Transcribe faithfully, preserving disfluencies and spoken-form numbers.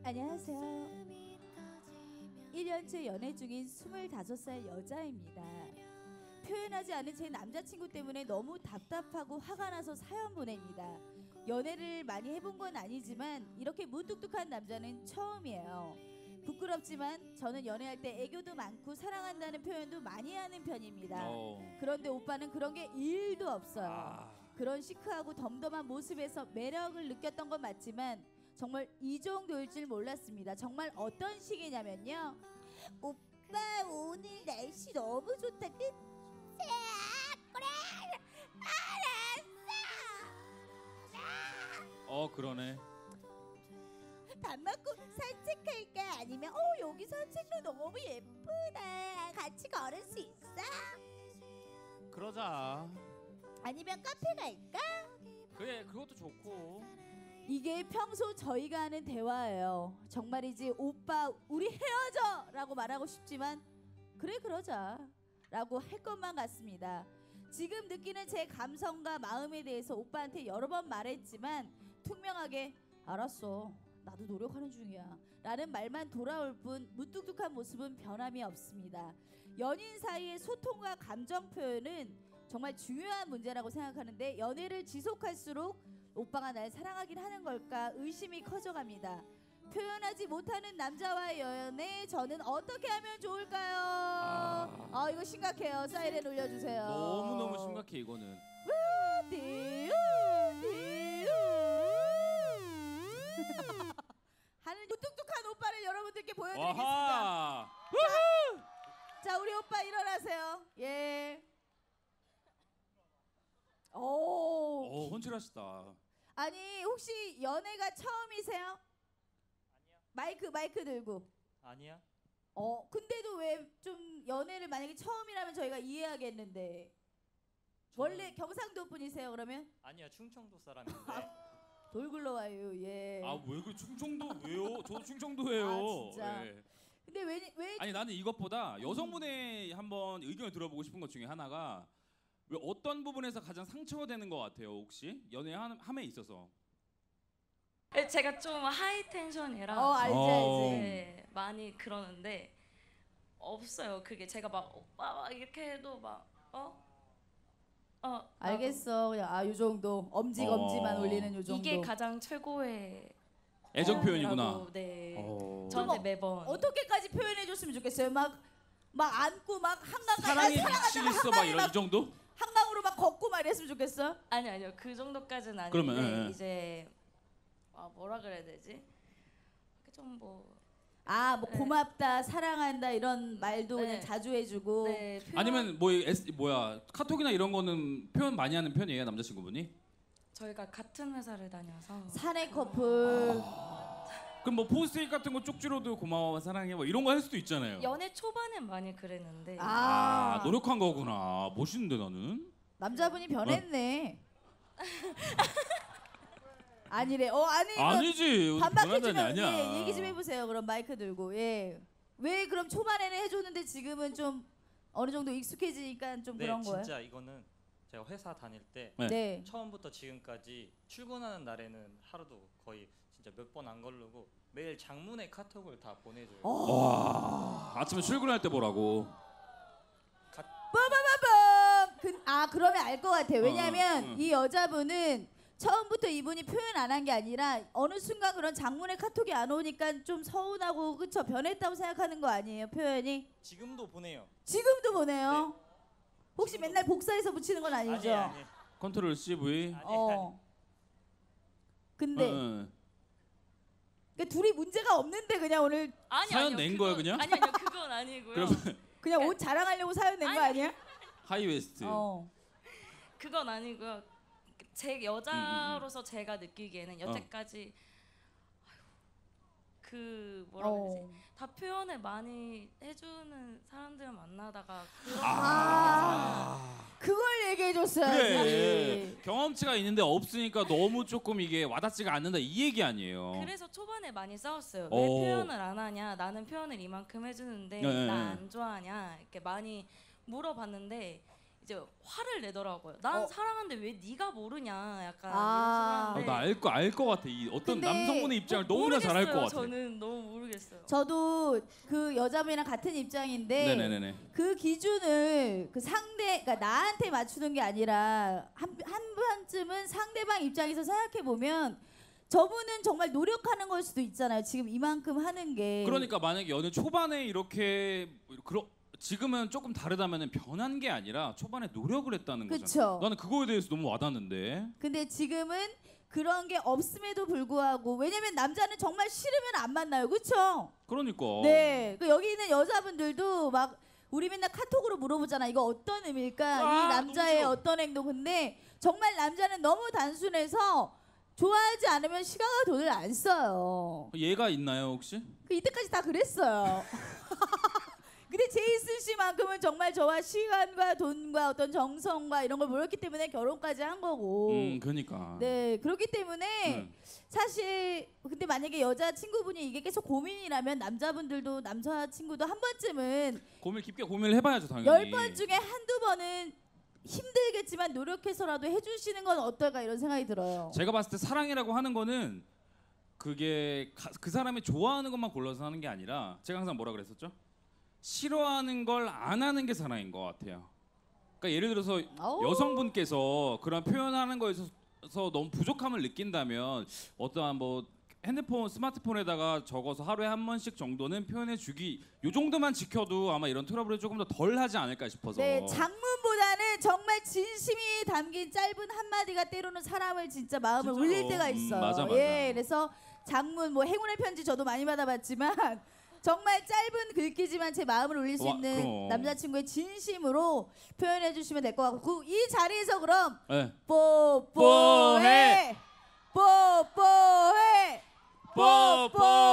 안녕하세요. 일 년째 연애 중인 스물다섯 살 여자입니다. 표현하지 않은 제 남자친구 때문에 너무 답답하고 화가 나서 사연 보냅니다. 연애를 많이 해본 건 아니지만 이렇게 무뚝뚝한 남자는 처음이에요. 부끄럽지만 저는 연애할 때 애교도 많고 사랑한다는 표현도 많이 하는 편입니다. 어. 그런데 오빠는 그런 게 일도 없어요. 아. 그런 시크하고 덤덤한 모습에서 매력을 느꼈던 건 맞지만 정말 이 정도일 줄 몰랐습니다. 정말 어떤 식이냐면요. 오빠 오늘 날씨 너무 좋다. 그치? 그래 알았어. 어 그러네. 밥 먹고 산책할까? 아니면 어 여기 산책로 너무 예쁘다. 같이 걸을 수 있어? 그러자. 아니면 카페 갈까? 그래 그것도 좋고. 이게 평소 저희가 하는 대화예요. 정말이지 오빠 우리 헤어져 라고 말하고 싶지만 그래 그러자 라고 할 것만 같습니다. 지금 느끼는 제 감성과 마음에 대해서 오빠한테 여러 번 말했지만 투명하게 알았어 나도 노력하는 중이야 라는 말만 돌아올 뿐 무뚝뚝한 모습은 변함이 없습니다. 연인 사이의 소통과 감정 표현은 정말 중요한 문제라고 생각하는데 연애를 지속할수록 오빠가 날 사랑하긴 하는 걸까 의심이 커져갑니다. 표현하지 못하는 남자와의 연애 저는 어떻게 하면 좋을까요? 아, 아 이거 심각해요. 사이렌 올려주세요. 너무 너무 심각해 이거는. 디우, 디우. 하는 무뚝뚝한 오빠를 여러분들께 보여드리겠습니다. 와하. 자 우리 오빠 일어나세요. 예. 오. 오 헌칠하시다. 아니 혹시 연애가 처음이세요? 아니야. 마이크 마이크 들고. 아니야. 어 근데도 왜 좀 연애를 만약에 처음이라면 저희가 이해하겠는데 원래 경상도 분이세요 그러면? 아니야 충청도 사람인데. 돌굴러 와요 예. 아 왜 그 충청도 왜요? 저도 충청도예요. 아, 진짜? 예. 근데 왜 왜? 아니 나는 이것보다 여성분의 한번 의견을 들어보고 싶은 것 중에 하나가 왜 어떤 부분에서 가장 상처가 되는 것 같아요 혹시 연애함에 있어서? 네, 제가 좀 하이 텐션이라 어 알지 어. 알지. 네, 많이 그러는데 없어요. 그게 제가 막 오빠 막 이렇게 해도 막 어? 어 알겠어 그냥 아 요 정도 엄지 어. 엄지만 올리는 요 나도 정도. 이게 가장 최고의 애정 표현이구나. 사랑이라고, 네. 어. 저한테 그럼 매번 어떻게까지 표현해줬으면 좋겠어요? 막 막 안고 막 한강 사랑이 가다 미치겠어 막 이런 이 정도? 한강으로 막 걷고 막 이랬으면 좋겠어? 아니 아니요 그 정도까지는 아닌데 그러면, 예, 예. 이제 아 뭐라 그래야 되지? 좀 뭐 아 뭐 네. 고맙다 사랑한다 이런 말도 네. 그냥 자주 해주고. 네, 표현- 아니면 뭐 에스, 뭐야 카톡이나 이런 거는 표현 많이 하는 편이에요 남자친구분이? 저희가 같은 회사를 다녀서 사내 커플. 그럼 뭐 포스트잇 같은 거 쪽지로도 고마워 사랑해 뭐 이런 거 할 수도 있잖아요. 연애 초반엔 많이 그랬는데 아, 아, 노력한 거구나. 멋있는데 나는. 남자분이 변했네. 아니래. 어 아니. 이거 아니지. 반박해주면 변하다니 아니야. 예, 얘기 좀 해보세요. 그럼 마이크 들고 예. 왜 그럼 초반에는 해줬는데 지금은 좀 어느 정도 익숙해지니까 좀 네 그런 거예요? 진짜 이거는 제가 회사 다닐 때 네. 네. 처음부터 지금까지 출근하는 날에는 하루도 거의 진짜 몇 번 안 걸르고 매일 장문의 카톡을 다 보내줘요. 어. 와. 아침에 출근할 때 보라고. 빠바바밤. 그, 아 그러면 알 것 같아요. 왜냐하면 어, 응. 이 여자분은 처음부터 이분이 표현 안 한 게 아니라 어느 순간 그런 장문의 카톡이 안 오니까 좀 서운하고 그쵸 변했다고 생각하는 거 아니에요 표현이? 지금도 보내요. 지금도 보내요. 네. 혹시 지금도. 맨날 복사해서 붙이는 건 아니죠? 아니 아니 컨트롤 씨 브이. 아니. 어. 근데 응, 그러니까 둘이 문제가 없는데 그냥 오늘 아니 사연 아니요, 낸 그건- 거예요, 그냥? 아니 아니요 그건 아니고요. 그러면 그냥 옷 자랑하려고 사연 낸 거 아니. 아니야? 하이웨스트. 어. 그건 아니고요. 제 여자로서 제가 느끼기에는 여태까지 아휴, 그 뭐라 어. 그러지? 다 표현을 많이 해주는 사람들을 만나다가 그런 아. 그걸 얘기해 줬어야지. 그래. 경험치가 있는데 없으니까 너무 조금 이게 와닿지가 않는다 이 얘기 아니에요. 그래서 초반에 많이 싸웠어요. 왜 어. 표현을 안 하냐? 나는 표현을 이만큼 해주는데 네, 네, 나 네. 안 좋아하냐? 이렇게 많이 물어봤는데 이제 화를 내더라고요. 난 어. 사랑하는데 왜 네가 모르냐 약간 아. 이런 식으로 하는데 나알 거 알 것 같아. 이 어떤 근데 남성분의 입장을 뭐 너무나 잘 알 것 모르겠어요. 같아. 저는 너무 모르겠어요. 저도 그 여자분이랑 같은 입장인데 네네네네. 그 기준을 그 상대, 그러니까 나한테 맞추는 게 아니라 한, 한 번쯤은 상대방 입장에서 생각해 보면 저분은 정말 노력하는 걸 수도 있잖아요. 지금 이만큼 하는 게. 그러니까 만약에 연애 초반에 이렇게 그러, 지금은 조금 다르다면 변한 게 아니라 초반에 노력을 했다는 거잖아. 그쵸. 나는 그거에 대해서 너무 와닿는데. 근데 지금은 그런 게 없음에도 불구하고 왜냐면 남자는 정말 싫으면 안 만나요. 그렇죠? 그러니까. 네. 그 여기 있는 여자분들도 막 우리 맨날 카톡으로 물어보잖아. 이거 어떤 의미일까? 아, 이 남자의 너무 어떤 행동. 근데 정말 남자는 너무 단순해서 좋아하지 않으면 시간과 돈을 안 써요. 얘가 있나요 혹시? 그 이때까지 다 그랬어요. 근데 제이슨 씨만큼은 정말 저와 시간과 돈과 어떤 정성과 이런 걸 모였기 때문에 결혼까지 한 거고. 음, 그러니까. 네, 그렇기 때문에 음. 사실 근데 만약에 여자 친구분이 이게 계속 고민이라면 남자분들도 남자 친구도 한 번쯤은 고민 깊게 고민을 해봐야죠 당연히. 열 번 중에 한두 번은 힘들겠지만 노력해서라도 해주시는 건 어떨까 이런 생각이 들어요. 제가 봤을 때 사랑이라고 하는 거는 그게 가, 그 사람이 좋아하는 것만 골라서 하는 게 아니라 제가 항상 뭐라 그랬었죠? 싫어하는 걸 안 하는 게 사랑인 것 같아요. 그러니까 예를 들어서 아우. 여성분께서 그런 표현하는 거에 있어서 너무 부족함을 느낀다면 어떠한 뭐 핸드폰, 스마트폰에다가 적어서 하루에 한 번씩 정도는 표현해 주기 요 정도만 지켜도 아마 이런 트러블이 조금 더 덜 하지 않을까 싶어서. 네, 장문보다는 정말 진심이 담긴 짧은 한마디가 때로는 사람을 진짜 마음을 진짜로. 울릴 때가 음, 있어요. 맞아, 맞아. 예, 그래서 장문 뭐 행운의 편지 저도 많이 받아봤지만 정말 짧은 글귀지만 제 마음을 울릴 수 와, 있는 그럼. 남자친구의 진심으로 표현해 주시면 될 것 같고 이 자리에서 그럼 네. 뽀뽀해 뽀뽀해 뽀뽀.